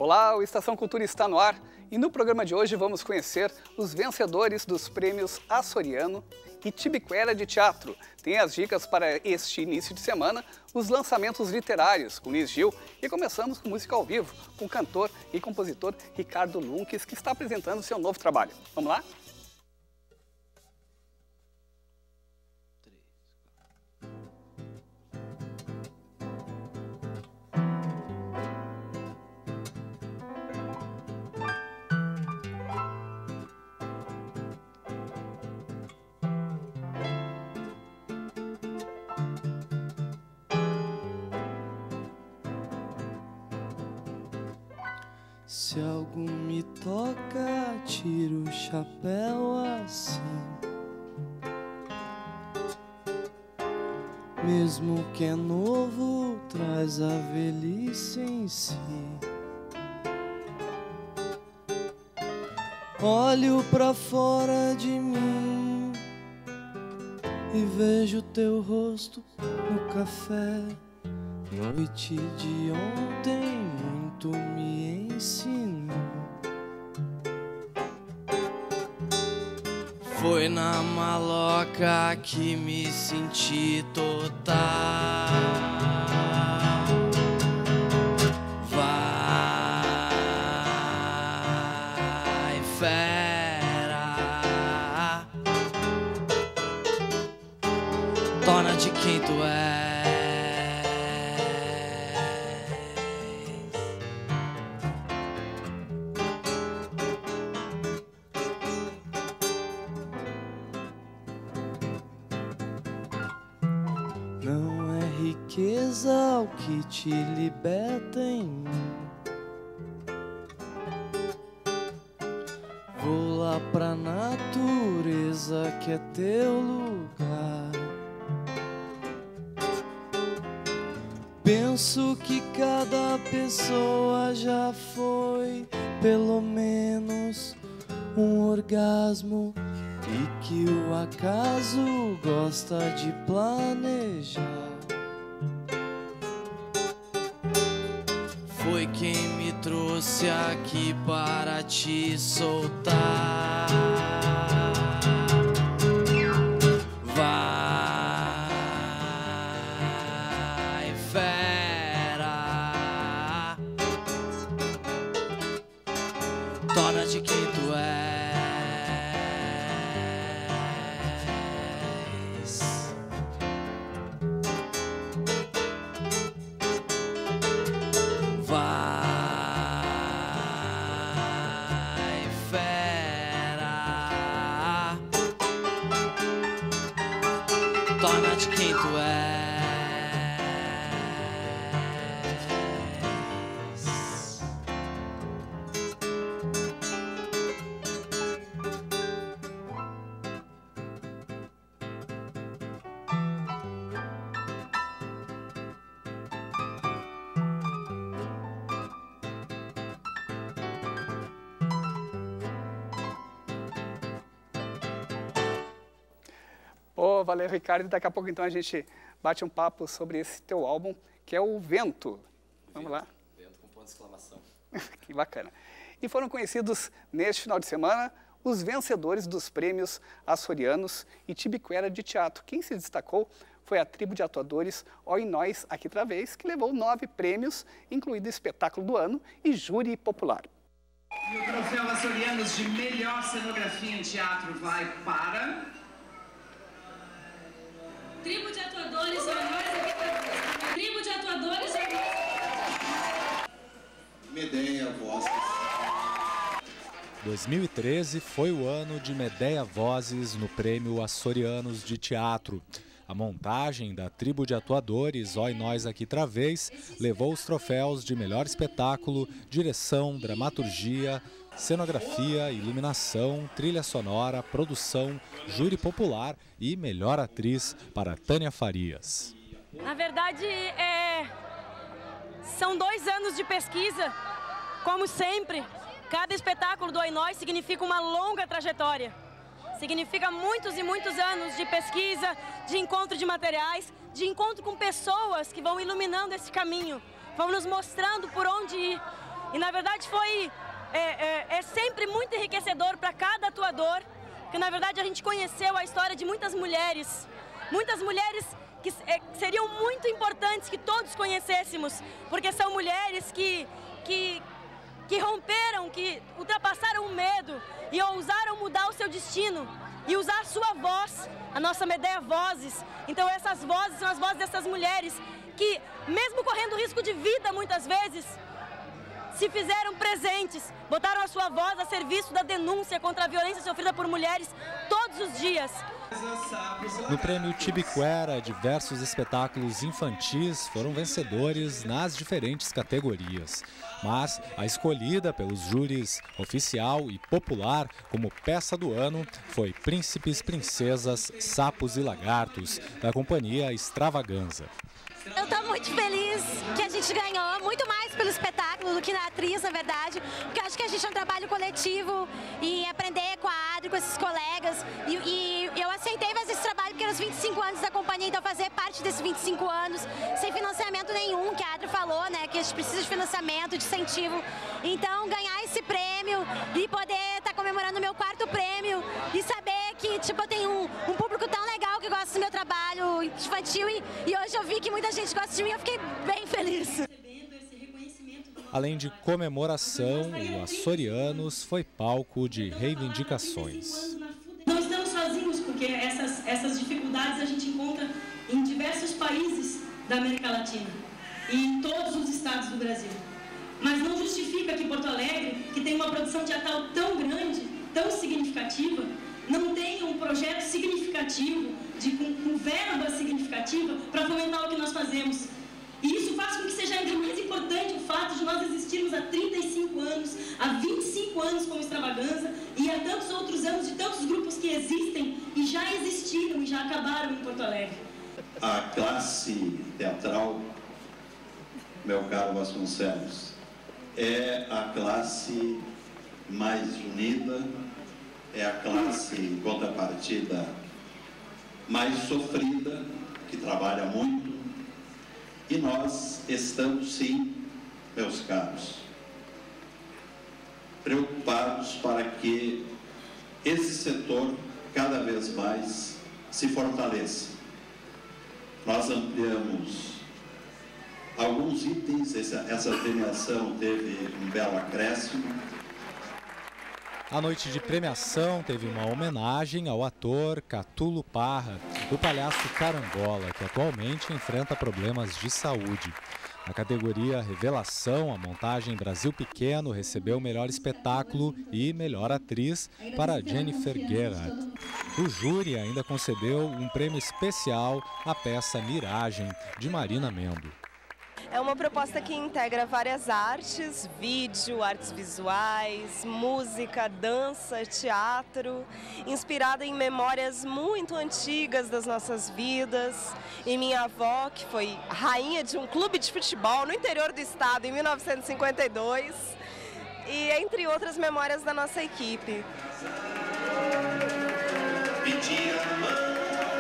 Olá, o Estação Cultura está no ar e no programa de hoje vamos conhecer os vencedores dos prêmios Açoriano e Tibiquera de Teatro. Tem as dicas para este início de semana, os lançamentos literários com Liz Gil e começamos com música ao vivo com o cantor e compositor Ricardo Lunques, que está apresentando seu novo trabalho. Vamos lá? Se algo me toca, tiro o chapéu assim. Mesmo que é novo, traz a velhice em si. Olho pra fora de mim e vejo teu rosto no café. Noite de ontem muito me ensinou. Foi na maloca que me senti total. Vai, fera, torna de quem tu és. Não é riqueza o que te liberta em mim. Vou lá pra natureza que é teu lugar. Penso que cada pessoa já foi pelo menos um orgasmo e que o acaso gosta de planejar. Foi quem me trouxe aqui para te soltar. Vai, fera, torna de quem tu és. Vai, fera, torna de quem tu és. Valeu, Ricardo. Daqui a pouco, então, a gente bate um papo sobre esse teu álbum, que é o Vento. Vamos lá? Vento com ponto de exclamação. Que bacana. E foram conhecidos, neste final de semana, os vencedores dos prêmios Açorianos e Tibiquera de Teatro. Quem se destacou foi a tribo de atuadores Oi Nós Aqui Travês, que levou 9 prêmios, incluindo Espetáculo do Ano e Júri Popular. E o troféu Açorianos de melhor cenografia em teatro vai para... Tribo de atuadores, Oi Nós Aqui Travês. Tribo de atuadores, Oi Nós. Medeia Vozes. 2013 foi o ano de Medeia Vozes no Prêmio Açorianos de Teatro. A montagem da tribo de atuadores Oi Nós Aqui Travês levou os troféus de melhor espetáculo, direção, dramaturgia, cenografia, iluminação, trilha sonora, produção, júri popular e melhor atriz para Tânia Farias. Na verdade, são 2 anos de pesquisa, como sempre. Cada espetáculo do Oi Nós significa uma longa trajetória. Significa muitos e muitos anos de pesquisa, de encontro de materiais, de encontro com pessoas que vão iluminando esse caminho, vão nos mostrando por onde ir. E na verdade é sempre muito enriquecedor para cada atuador, que na verdade a gente conheceu a história de muitas mulheres que seriam muito importantes que todos conhecêssemos, porque são mulheres que romperam, que ultrapassaram o medo e ousaram mudar o seu destino e usar a sua voz, a nossa Medea Vozes. Então essas vozes são as vozes dessas mulheres que, mesmo correndo risco de vida muitas vezes, se fizeram presentes, botaram a sua voz a serviço da denúncia contra a violência sofrida por mulheres todos os dias. No prêmio Tibiquera, diversos espetáculos infantis foram vencedores nas diferentes categorias. Mas a escolhida pelos júris oficial e popular como peça do ano foi Príncipes, Princesas, Sapos e Lagartos, da companhia Extravaganza. Eu estou muito feliz que a gente ganhou, muito mais pelo espetáculo do que na atriz, na verdade, porque eu acho que a gente é um trabalho coletivo e aprender com a Adri, com esses colegas, e eu aceitei fazer esse trabalho porque eram os 25 anos da companhia, então fazer parte desses 25 anos, sem financiamento nenhum, que a Adri falou, né, que a gente precisa de financiamento, de incentivo, então ganhar esse prêmio e poder estar comemorando o meu 4º prêmio e saber que, tipo, eu tenho um público tão legal que gosta do meu trabalho infantil e hoje eu vi que muita gente gosta de mim, eu fiquei bem feliz. Além de comemoração, o Açorianos foi palco de reivindicações. Não estamos sozinhos, porque essas dificuldades a gente encontra em diversos países da América Latina e em todos os estados do Brasil. Mas não justifica que Porto Alegre, que tem uma produção teatral tão grande, tão significativa, não tenha um projeto significativo, com verba significativa, para fomentar o que nós fazemos. E isso faz com que seja ainda mais importante o fato de nós existirmos há 35 anos, há 25 anos como Extravaganza e há tantos outros anos de tantos grupos que existem e já existiram e já acabaram em Porto Alegre. A classe teatral, meu caro Vasconcelos, é a classe mais unida, é a classe contrapartida mais sofrida, que trabalha muito. E nós estamos, sim, meus caros, preocupados para que esse setor cada vez mais se fortaleça. Nós ampliamos alguns itens, essa premiação teve um belo acréscimo. A noite de premiação teve uma homenagem ao ator Catulo Parra, do palhaço Carangola, que atualmente enfrenta problemas de saúde. Na categoria Revelação, a montagem Brasil Pequeno recebeu o melhor espetáculo e melhor atriz para Jennifer Gerhardt. O júri ainda concedeu um prêmio especial à peça Miragem, de Marina Mendo. É uma proposta que integra várias artes, vídeo, artes visuais, música, dança, teatro, inspirada em memórias muito antigas das nossas vidas. E minha avó, que foi rainha de um clube de futebol no interior do estado em 1952, e entre outras memórias da nossa equipe. Pedir a mão,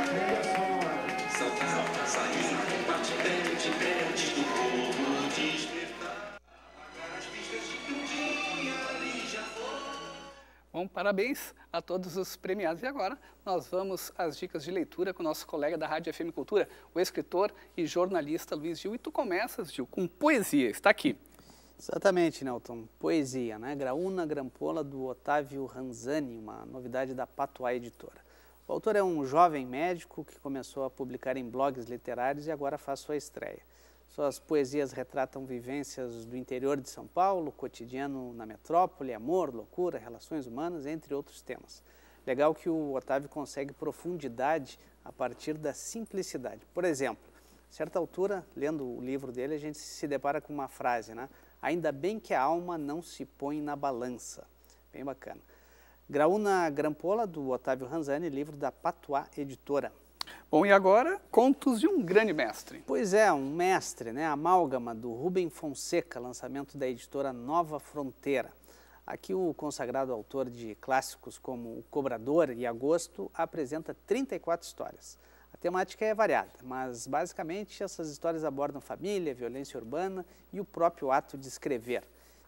saltar, sair, bate frente do povo, despertar, apagar as pistas de que um dia ali já foi. Bom, parabéns a todos os premiados. E agora nós vamos às dicas de leitura com o nosso colega da Rádio FM Cultura, o escritor e jornalista Luiz Gil. E tu começas, Gil, com poesia. Está aqui. Exatamente, Nelton. Poesia, né? Graúna Grampola, do Otávio Ranzani, uma novidade da Patuá Editora. O autor é um jovem médico que começou a publicar em blogs literários e agora faz sua estreia. Suas poesias retratam vivências do interior de São Paulo, cotidiano na metrópole, amor, loucura, relações humanas, entre outros temas. Legal que o Otávio consegue profundidade a partir da simplicidade. Por exemplo, a certa altura, lendo o livro dele, a gente se depara com uma frase, né? Ainda bem que a alma não se põe na balança. Bem bacana. Graúna Grampola, do Otávio Ranzani, livro da Patuá Editora. Bom, e agora, contos de um grande mestre. Pois é, um mestre, né? Amálgama, do Rubem Fonseca, lançamento da editora Nova Fronteira. Aqui o consagrado autor de clássicos como O Cobrador e Agosto apresenta 34 histórias. A temática é variada, mas basicamente essas histórias abordam família, violência urbana e o próprio ato de escrever.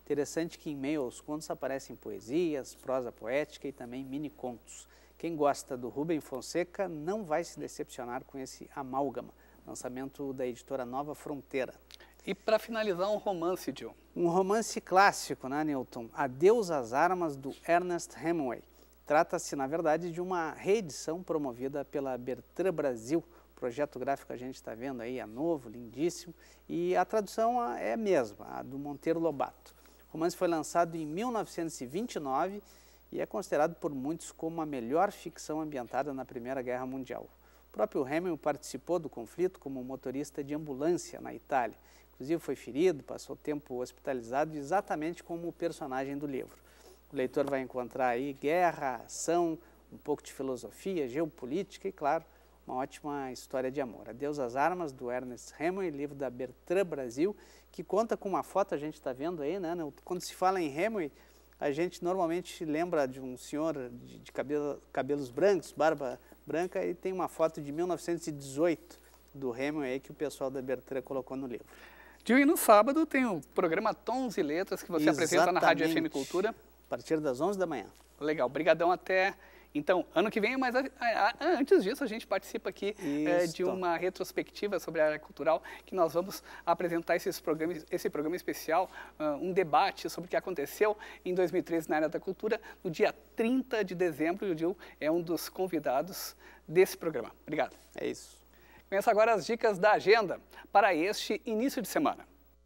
Interessante que em meio aos contos aparecem poesias, prosa poética e também mini-contos. Quem gosta do Rubem Fonseca não vai se decepcionar com esse Amálgama, lançamento da editora Nova Fronteira. E para finalizar, um romance, Gil. Um romance clássico, né, Newton? Adeus às Armas, do Ernest Hemingway. Trata-se, na verdade, de uma reedição promovida pela Bertrand Brasil. O projeto gráfico a gente está vendo aí, é novo, lindíssimo, e a tradução é a mesma, a do Monteiro Lobato. O romance foi lançado em 1929 e é considerado por muitos como a melhor ficção ambientada na Primeira Guerra Mundial. O próprio Hemingway participou do conflito como motorista de ambulância na Itália. Inclusive foi ferido, passou tempo hospitalizado, exatamente como o personagem do livro. O leitor vai encontrar aí guerra, ação, um pouco de filosofia, geopolítica e, claro, uma ótima história de amor. Adeus às Armas, do Ernest Hemingway, livro da Bertrand Brasil, que conta com uma foto, a gente está vendo aí, né? Quando se fala em Hemingway, a gente normalmente lembra de um senhor de cabelos brancos, barba branca, e tem uma foto de 1918 do Hemingway que o pessoal da Bertrand colocou no livro. Gil, e no sábado tem o programa Tons e Letras, que você apresenta na Rádio FM Cultura. A partir das 11 da manhã. Legal, brigadão até... Então, ano que vem, mas antes disso, a gente participa aqui de uma retrospectiva sobre a área cultural, que nós vamos apresentar esse programa especial, um debate sobre o que aconteceu em 2013 na área da cultura, no dia 30 de dezembro, e o Gil é um dos convidados desse programa. Obrigado. É isso. Começa agora as dicas da agenda para este início de semana.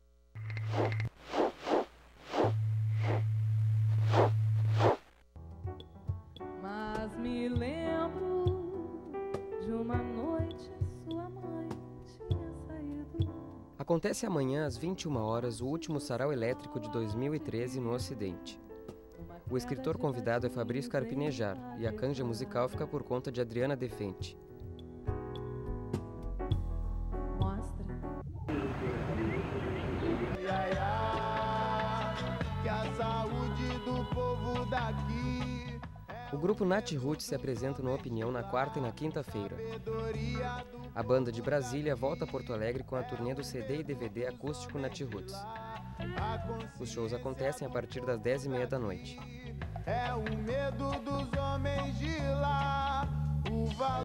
Me lembro de uma noite sua mãe tinha saído. Acontece amanhã às 21 horas o último sarau elétrico de 2013 no Ocidente. O escritor convidado é Fabrício Carpinejar e a canja musical fica por conta de Adriana Defente. Mostra. Que a saúde do povo daqui. O grupo Nat Roots se apresenta no Opinião na quarta e na quinta-feira. A banda de Brasília volta a Porto Alegre com a turnê do CD e DVD acústico Nat Roots. Os shows acontecem a partir das 10h30 da noite. É o medo dos homens de